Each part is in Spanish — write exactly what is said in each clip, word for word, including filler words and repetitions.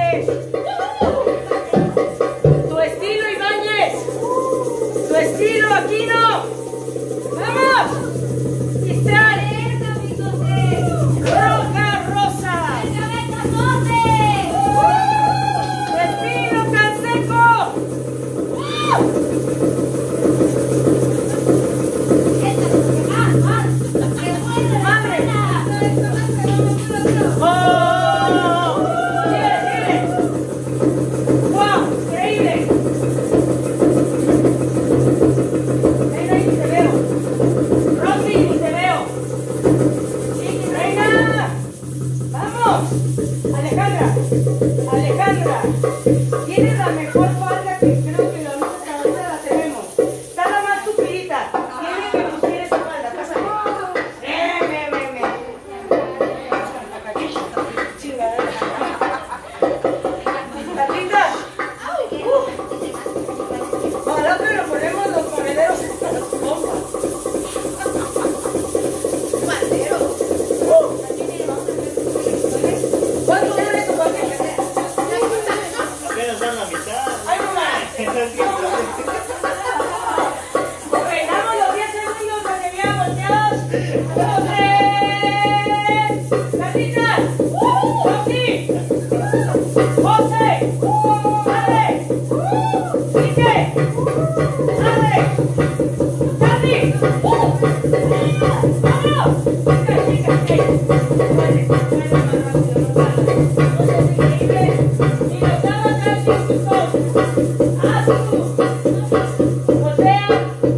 Tu estilo, Ibáñez. Tu estilo, Aquino. ¡Vamos! Cristal. Roja, Rosa. Tu estilo, Canseco. ¡Madre! ¡Oh! ¡Tire, tire! ¡Wow! ¡Increíble! Ven ahí, ni te veo. Rosy, ni te veo. ¡Reina! ¡Vamos! Alejandra, Alejandra, tienes la mejor falda que creo que la única ahorita la tenemos. Está la más tupidita. Tiene que lucir esa falda. Pásale. Ven, ven, ven, ven. Chingadera. Patitas. Ojalá que lo ponemos los correderos hasta las pompas. ¿Cuánto dura tu paquete? Apenas dan la mitad. ¡Ay, mamá! Ok, damos los diez segundos para que vean volteados. ¡Dos, tres! ¡Carlitas! ¡Rosy! ¡José! ¡Ale! ¡Quique! ¡Ale! ¡Sandy! ¡Vámonos! ¡Chica, chica! ¡Ey! ¡Muere! ¡Muere más rápido! ¡No pasa! ¡No seas increíble! ¡Y nos damos casi chicos! ¡Azul! ¡Voltea!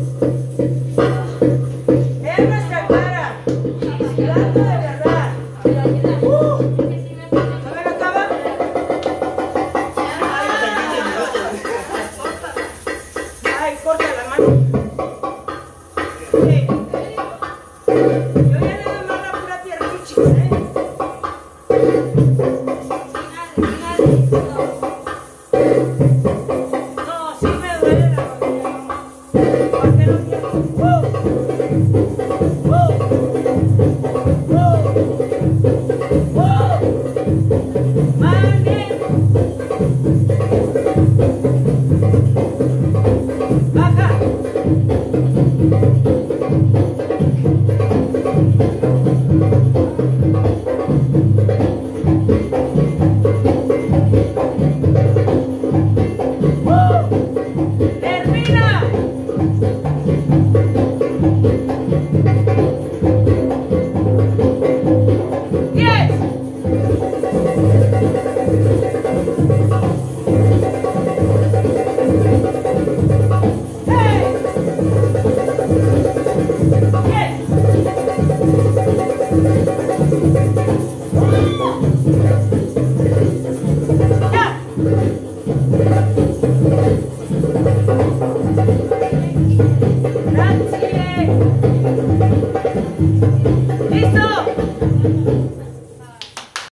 ¡Vean nuestra cara! ¡Hablando de verdad! ¡Uh! ¿No me lo acaba? ¡Ay, corta la mano! Sí. Yo ya le doy más la pura piernita, chicos, ¿eh? No, sí me duele la rodilla, mamá. ¿Por qué no quiero? ¡Wow! ¡Wow! ¡Wow! ¡Wow! ¡Mane!